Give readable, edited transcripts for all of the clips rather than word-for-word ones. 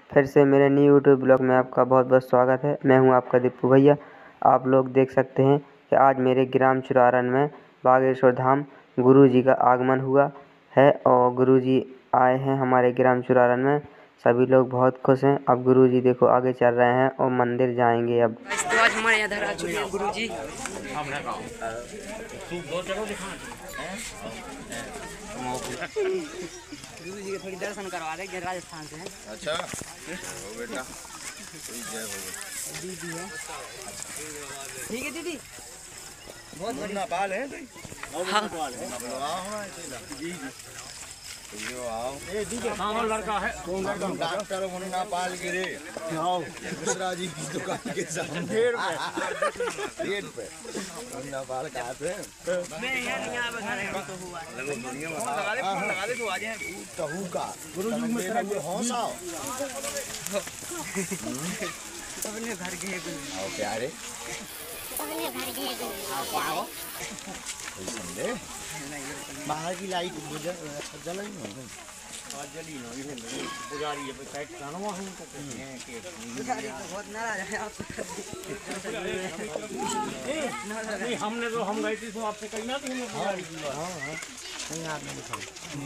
फिर से मेरे न्यू यूट्यूब ब्लॉग में आपका बहुत बहुत स्वागत है। मैं हूं आपका दीपू भैया। आप लोग देख सकते हैं कि आज मेरे ग्राम चुरारन में बागेश्वर धाम गुरुजी का आगमन हुआ है और गुरुजी आए हैं हमारे ग्राम चुरारन में। सभी लोग बहुत खुश हैं। अब गुरुजी देखो आगे चल रहे हैं और मंदिर जाएंगे। अब तो आज हमारे यहाँ धरा चुके हैं गुरुजी। गुरुजी के थोड़ी दर्शन करवा रहे हैं, राजस्थान से हैं। अच्छा हो बेटा, जय हो। दीदी है, ठीक है दीदी, बहुत बढ़िया बाल है। हाँ जी यो आओ। ए दीदी हाँ लड़का है, कौन लड़का? डॉक्टर मुन्ना पाल गिरे आओ दूसरा जी की दुकान के सामने रेट पे मुन्ना पाल कहाँ पे? मैं यहाँ बता तो हुआ लगा दे तो आ जाए तहू का गुरुजी में तेरा ये हौस आओ अपने घर के आओ प्यारे आओ समझे। बाहर की लाइट जल ही नहीं और जली नहीं पुजारी है साइड कानवा हूं तो पुजारी तो बहुत नाराज है आपसे। नहीं हमने तो हम गए थे तो आपसे कहीं ना थी। हां हां नहीं आपने दिखाई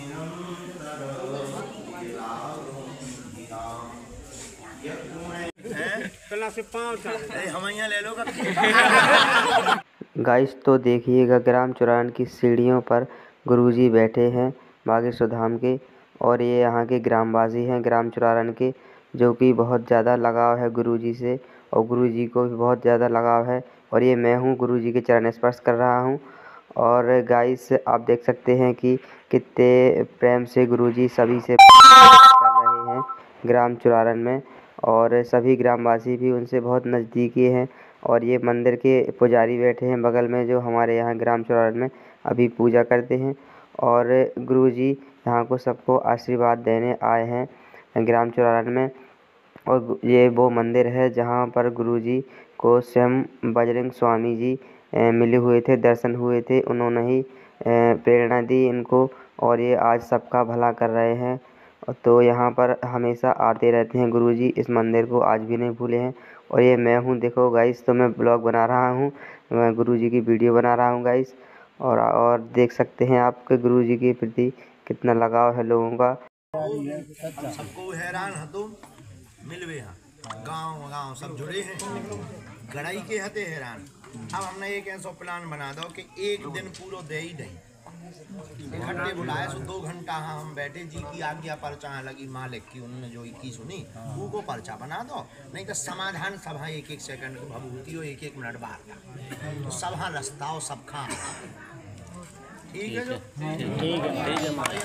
कला से 5 हम यहाँ ले लो गाइस तो देखिएगा ग्राम चुरारन की सीढ़ियों पर गुरुजी बैठे हैं बागेश्वर धाम के। और ये यहाँ के ग्रामवासी हैं ग्राम चुरारन के, जो कि बहुत ज़्यादा लगाव है गुरुजी से और गुरुजी को भी बहुत ज़्यादा लगाव है। और ये मैं हूँ गुरुजी के चरण स्पर्श कर रहा हूँ। और गाइस आप देख सकते हैं कि कितने प्रेम से गुरुजी सभी से कर रहे हैं ग्राम चुरारन में। और सभी ग्रामवासी भी उनसे बहुत नज़दीकी हैं। और ये मंदिर के पुजारी बैठे हैं बगल में, जो हमारे यहाँ ग्राम चुरारन में अभी पूजा करते हैं। और गुरुजी यहाँ को सबको आशीर्वाद देने आए हैं ग्राम चुरारन में। और ये वो मंदिर है जहाँ पर गुरुजी को स्वयं बजरंग स्वामी जी मिले हुए थे, दर्शन हुए थे। उन्होंने ही प्रेरणा दी इनको और ये आज सबका भला कर रहे हैं। तो यहाँ पर हमेशा आते रहते हैं गुरुजी, इस मंदिर को आज भी नहीं भूले हैं। और ये मैं हूँ, देखो गाइस, तो मैं ब्लॉग बना रहा हूँ, मैं गुरुजी की वीडियो बना रहा हूँ गाइस। और देख सकते हैं आपके गुरुजी के प्रति कितना लगाव है लोगों का। सबको हैरान है तुम मिलवे यहाँ गाँव सब जुड़े हैं गड़ाई के हते हैरान। अब हमने एक ऐसा प्लान बना दो कि एक दिन पूरा दे ही नहीं घंटे बुलाए सो 2 घंटा हाँ हम बैठे जी की आज्ञा पर्चा लगी मालिक की, उन्होंने जो की सुनी वो को पर्चा बना दो। नहीं तो समाधान सभा 1-1 सेकंड की भभूति हो 1-1 मिनट बाहर का तो सभा रस्ता हो सब खा ठीक है जो ठीक है।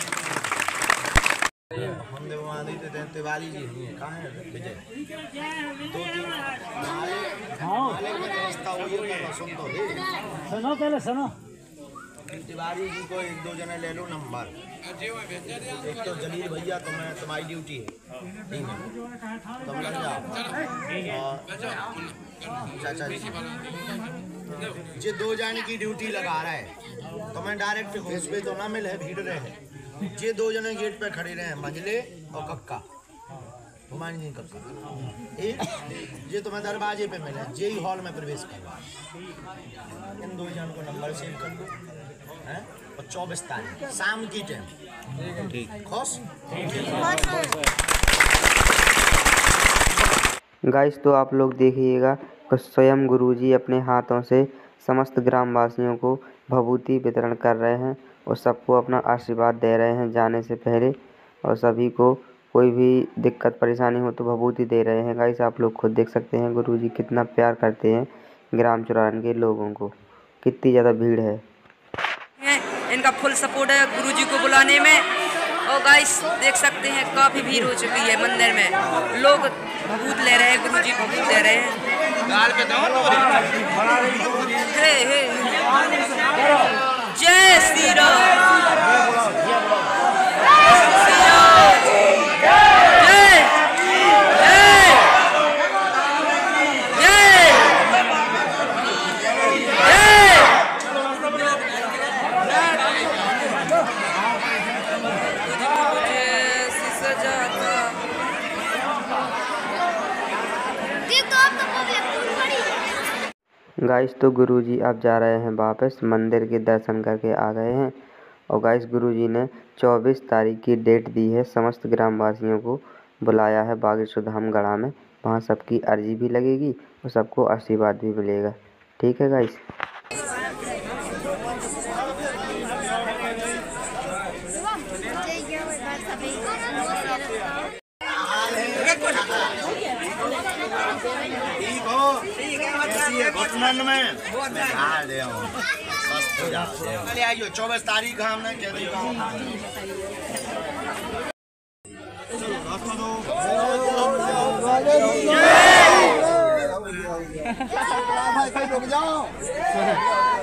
हम देवादी तिवारी जी कहाँ है विजय 2-3 मालिक में रास्ता हो ये सुन तो सुनो पहले सुनो। तिवारी जी को 1-2 जने ले लो नंबर। एक तो जलील भैया तुम्हारी ड्यूटी है ठीक है तुम लग जाओ। और चाचा जी ये 2 जने की ड्यूटी लगा रहा है तो मैं डायरेक्ट घुस पे तो ना मिले भीड़ रहे ये 2 जने गेट पे खड़े रहे मंजले और कक्का हुमायूं जी कक्का ये तुम्हें दरवाजे पे मिले जे हॉल में प्रवेश करवा। इन 2 जन को नंबर सेव कर दो हैं और 24 तारीख शाम की टाइम ठीक खुश। गाइस तो आप लोग देखिएगा कि स्वयं गुरुजी अपने हाथों से समस्त ग्रामवासियों को भभूति वितरण कर रहे हैं और सबको अपना आशीर्वाद दे रहे हैं जाने से पहले। और सभी को कोई भी दिक्कत परेशानी हो तो भभूति दे रहे हैं। गाइस आप लोग खुद देख सकते हैं गुरुजी कितना प्यार करते हैं ग्राम चुरारन के लोगों को, कितनी ज़्यादा भीड़ है। इनका फुल सपोर्ट है गुरुजी को बुलाने में। और गाइस देख सकते हैं काफी भीड़ हो चुकी है मंदिर में, लोग भभूत ले रहे हैं, गुरुजी भभूत ले रहे हैं। जय श्री राम। गाइस तो गुरुजी अब जा रहे हैं वापस, मंदिर के दर्शन करके आ गए हैं। और गाइस गुरुजी ने 24 तारीख की डेट दी है, समस्त ग्रामवासियों को बुलाया है बागेश्वर धाम गढ़ा में। वहाँ सबकी अर्जी भी लगेगी और सबको आशीर्वाद भी मिलेगा। ठीक है गाइस। घुटनन में आइयो 24 तारीख हमने कह दी भाई रुक जाओ।